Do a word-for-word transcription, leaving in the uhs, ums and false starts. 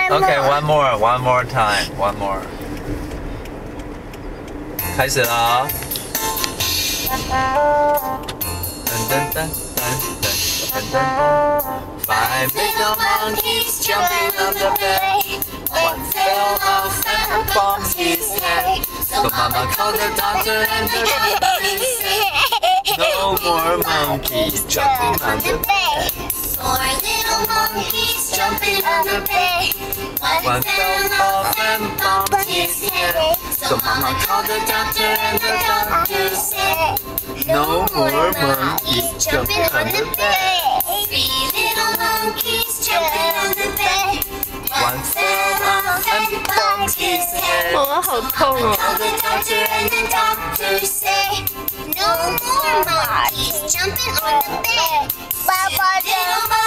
Okay, one more, one more time, one more. 开始了。噔噔噔噔噔噔噔。Five little monkeys jumping on the bed. One fell off and bumped his head. So Mama called the doctor and the doctor said, no more monkeys jumping on the bed. Four little monkeys jumping on the bed. One fell off and bumped his head. So Mama called the doctor and the doctor said, no more monkeys jumping on the bed. Three little monkeys jumping on the bed. One fell off and bumped his head. 我好痛哦！ Called the doctor and the doctor said, no more monkeys jumping on the bed. Five little monkeys